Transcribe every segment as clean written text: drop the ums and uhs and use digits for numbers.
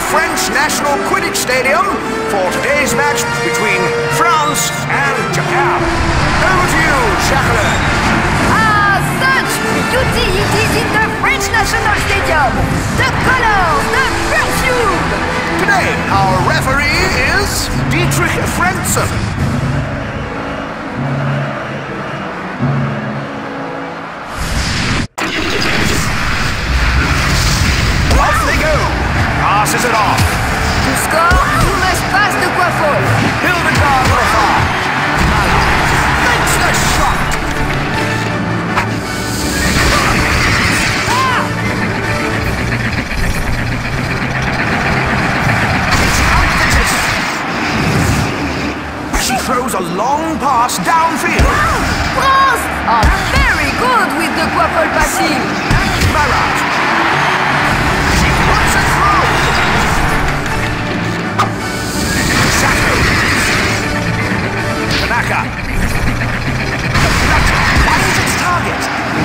French National Quidditch Stadium for today's match between France and Japan. Over to you, Jacqueline. Such beauty it is in the French National Stadium. The colors, the perfume. Today, our referee is Dietrich Frenzen. Off they go. Passes it off. To score, you must pass the coiffeur. Hildegard Lafar. Makes the shot. She throws a long pass downfield. France are very good with the coiffeur passing. Marat. She puts it through. Sato. Tanaka. Finds its target.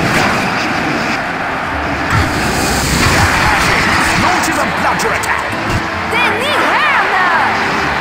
Launches a bludger attack. They need her now.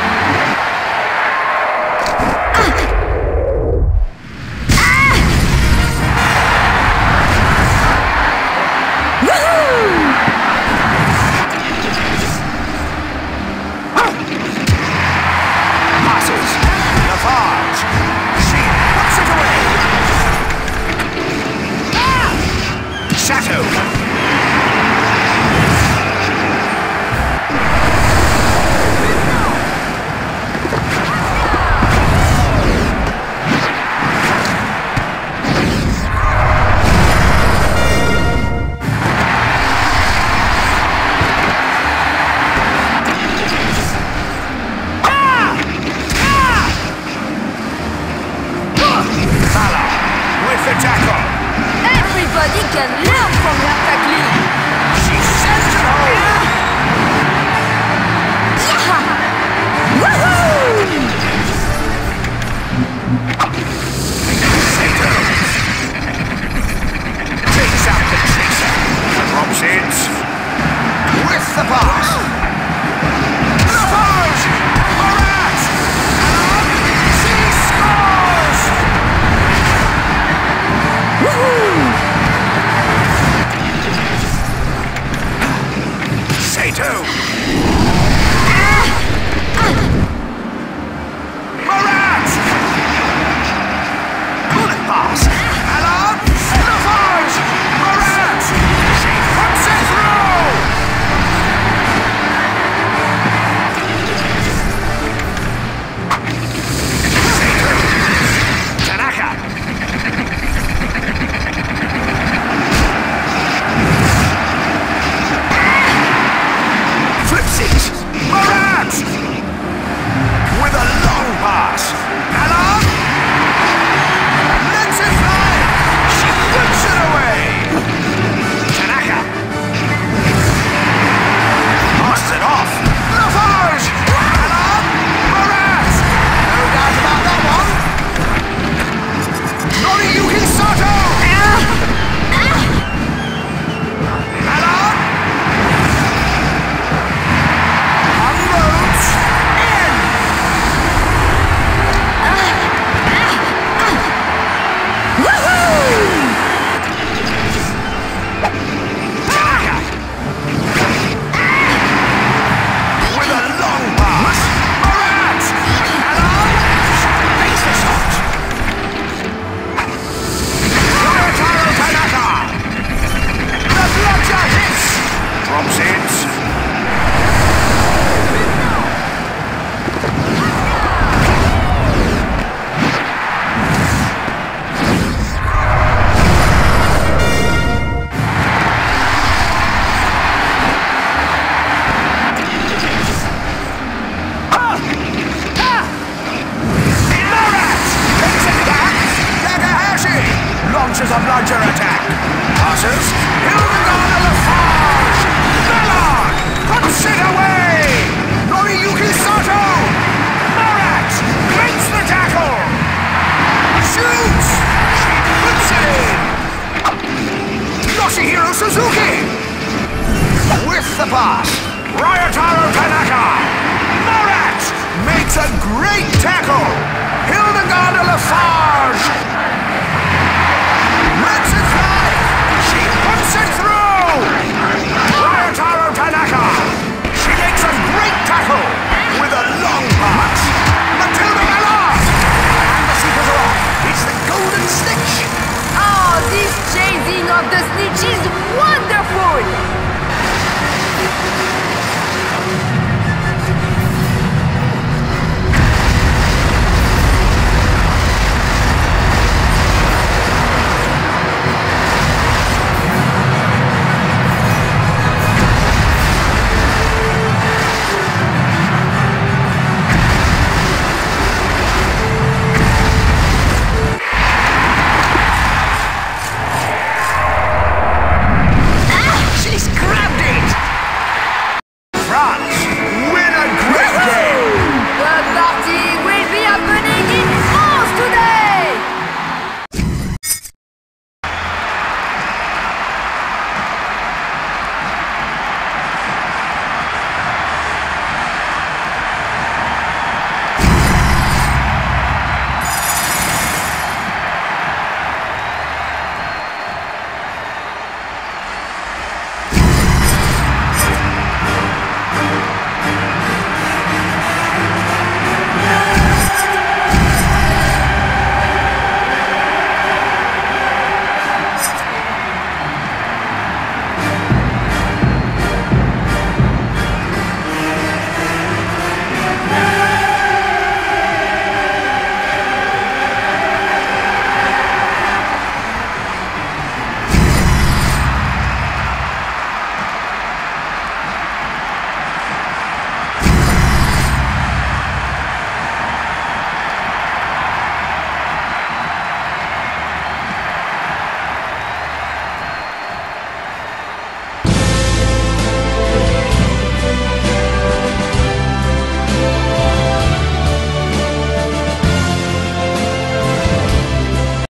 Everybody can learn from her Jacqueline. She sends it home. Yeah! Woohoo! Sato takes out the chaser. Drops it with the pass. Lafarge! Marat! And she scores! Woohoo! Sato! Marat! Good pass! Allard! Lafarge! Marat! She puts it through! Sato! Tanaka! Flips it! Marat! With a long pass. Allard! Lets it fly! She puts it away! Tanaka! Passes it off! Lafarge! Allard! Marat! No doubt about that one! Noriyuki Sato! Allard! Unloads! In! Tanaka! With a long pass! Marat! Allard! Makes the shot! Ryotaro Tanaka! The bludger hits! Drops it! Marat! Takes it back! Takahashi! Launches a bludger attack! Passes! Hildegard Lafarge! Ballard! Puts it away! Noriyuki Sato! Marat! Makes the tackle! Shoots! She puts it in! Yoshihiro Suzuki! With the pass! Ryotaro It's a great tackle! Hildegarde Lafarge